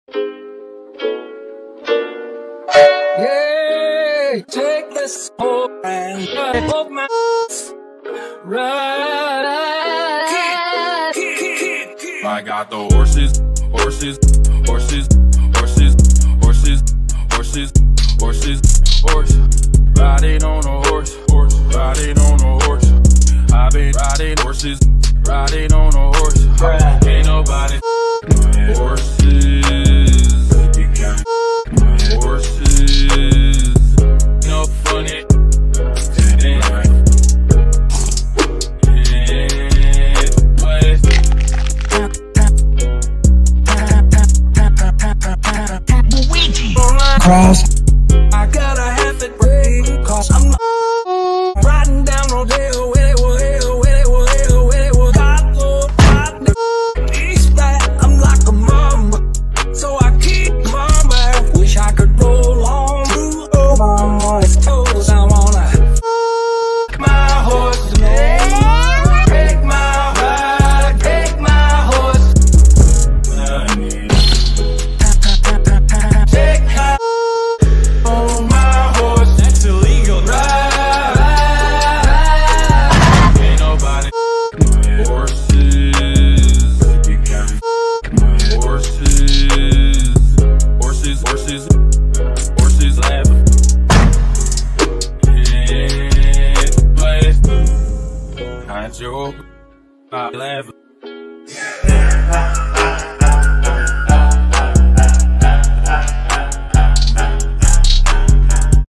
Yeah, take this whole and both my right. I got the horses, horses, horses, horses, horses, horses, horses, horse. Riding on a horse, horse, riding on a horse. I've been riding horses, riding on a horse. Ain't nobody horses. Horses, no funny. Cross. I gotta have it break, cause I'm riding down Rodeo, where it was, east back, I'm like a mama, so I keep mama. Wish I could roll on through all my toes. I wanna my horse, take my ride, take my horse. Take her on my horse, that's illegal. Ride. Ain't nobody horses. Horses, horses, horses laughing. Yeah, but I joke, not laughing.